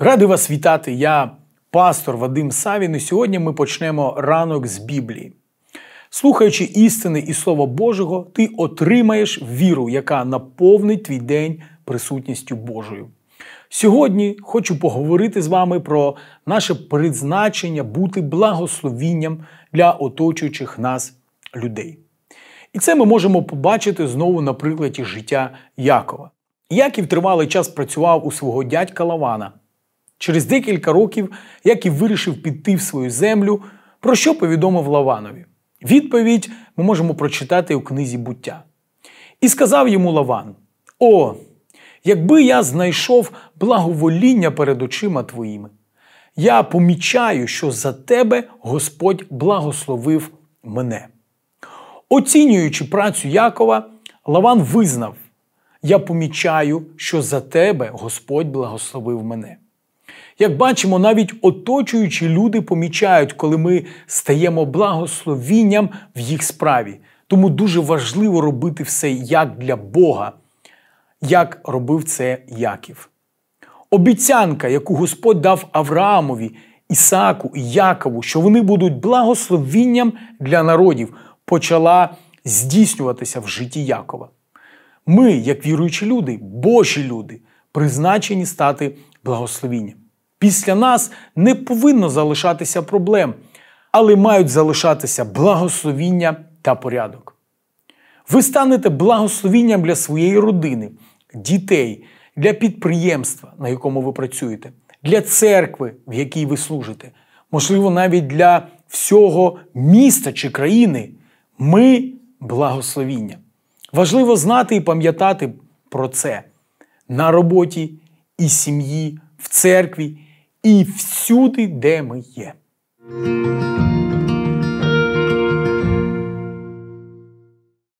Радий вас вітати, я пастор Вадим Савін, і сьогодні ми почнемо ранок з Біблії. Слухаючи істини і Слова Божого, ти отримаєш віру, яка наповнить твій день присутністю Божою. Сьогодні хочу поговорити з вами про наше призначення бути благословінням для оточуючих нас людей. І це ми можемо побачити знову на прикладі життя Якова. Яків тривалий час працював у свого дядька Лавана. Через декілька років Яків вирішив піти в свою землю, про що повідомив Лаванові. Відповідь ми можемо прочитати у книзі «Буття». «І сказав йому Лаван: О, якби я знайшов благовоління перед очима твоїми! Я помічаю, що за тебе Господь благословив мене». Оцінюючи працю Якова, Лаван визнав: «Я помічаю, що за тебе Господь благословив мене». Як бачимо, навіть оточуючі люди помічають, коли ми стаємо благословінням в їх справі. Тому дуже важливо робити все як для Бога, як робив це Яків. Обіцянка, яку Господь дав Авраамові, Ісааку і Якову, що вони будуть благословінням для народів, почала здійснюватися в житті Якова. Ми, як віруючі люди, Божі люди, призначені стати благословінням. Після нас не повинно залишатися проблем, але мають залишатися благословіння та порядок. Ви станете благословінням для своєї родини, дітей, для підприємства, на якому ви працюєте, для церкви, в якій ви служите, можливо, навіть для всього міста чи країни. Ми – благословіння. Важливо знати і пам'ятати про це на роботі і сім'ї, в церкві і всюди, де ми є.